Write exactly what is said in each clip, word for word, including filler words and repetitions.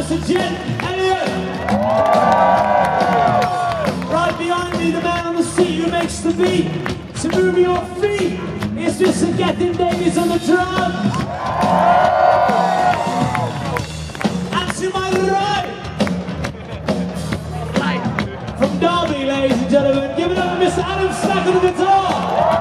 That's a gent, Elliot. Right behind me, the man on the seat who makes the beat. So move your feet. It's just a Gethin Davies on the drums. And to my right, from Derby, ladies and gentlemen, give it up to Mister Adam Stack on the guitar.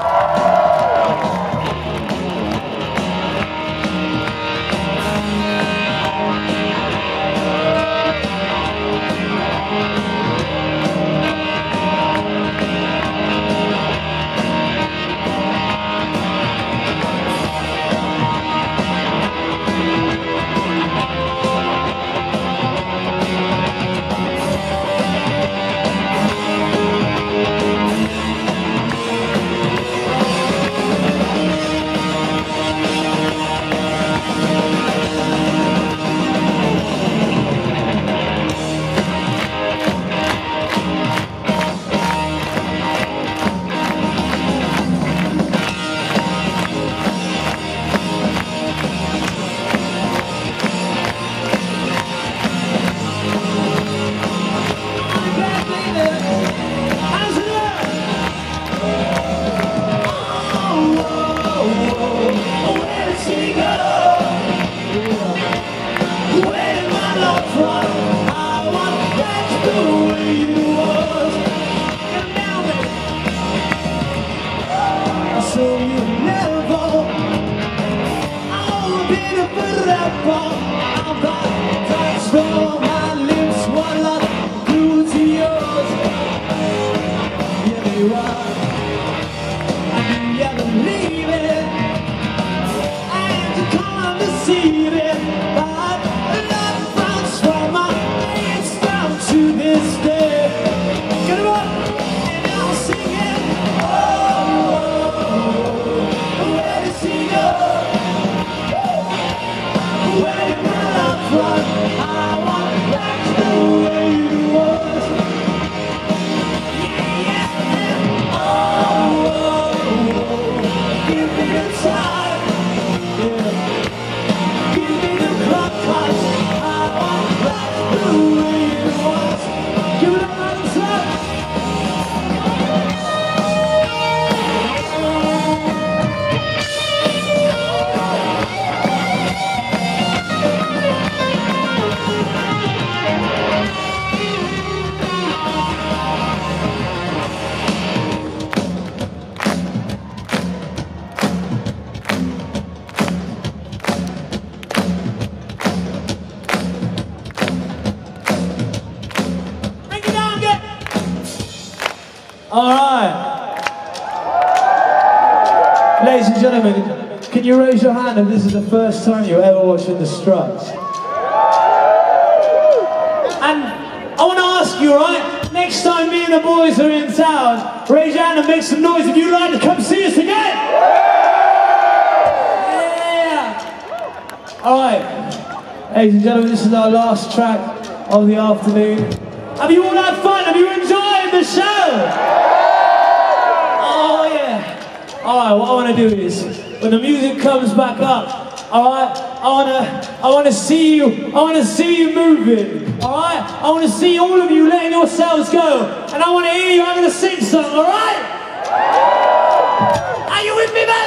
Ladies and gentlemen, can you raise your hand if this is the first time you're ever watching the Struts? And I want to ask you, right, next time me and the boys are in town, raise your hand and make some noise if you'd like to come see us again! Yeah! Alright, ladies and gentlemen, this is our last track of the afternoon. Have you all had fun? Have you enjoyed the show? Alright, what I want to do is, when the music comes back up, alright, I want to I want to see you, I want to see you moving, alright? I want to see all of you letting yourselves go, and I want to hear you having a sing song, alright? Are you with me back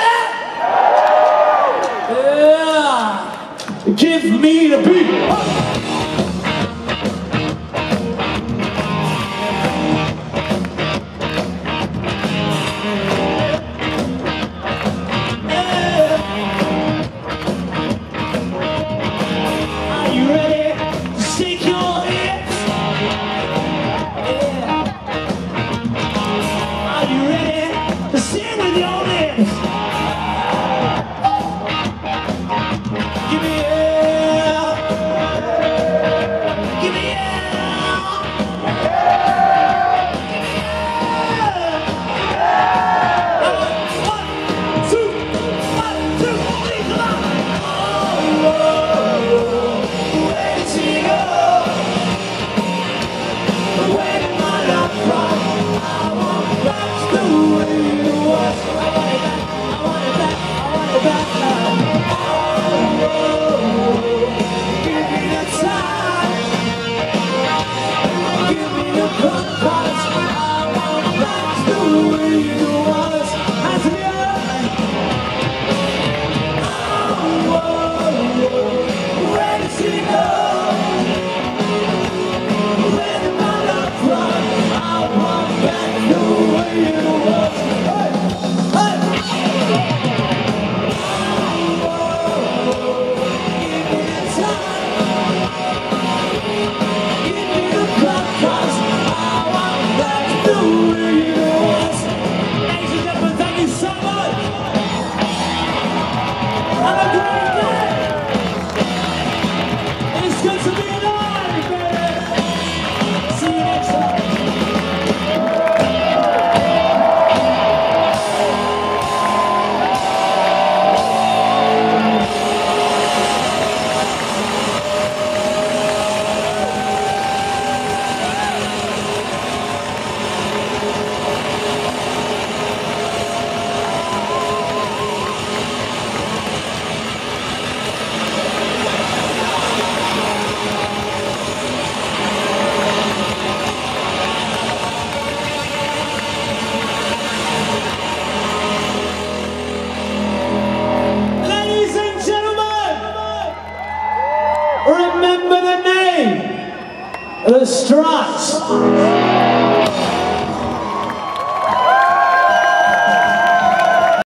there? Yeah! Give me the beat! Give me, yeah. The Struts.